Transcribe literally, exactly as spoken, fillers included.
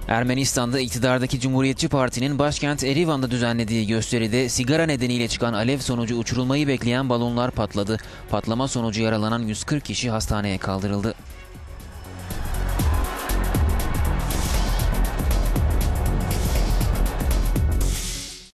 Ermenistan'da iktidardaki Cumhuriyetçi Parti'nin başkent Erivan'da düzenlediği gösteride sigara nedeniyle çıkan alev sonucu uçurulmayı bekleyen balonlar patladı. Patlama sonucu yaralanan yüz kırk kişi hastaneye kaldırıldı.